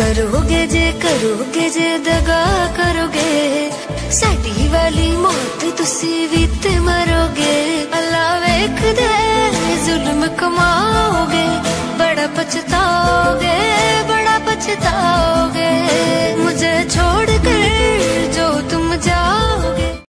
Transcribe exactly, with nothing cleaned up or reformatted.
करोगे जे करोगे जे दगा करोगे साडी वाली मौत तुसी भी ते मरोगे। अल्लाह वेख दे जुल्म कमाओगे बड़ा पछताओगे बड़ा पछताओगे।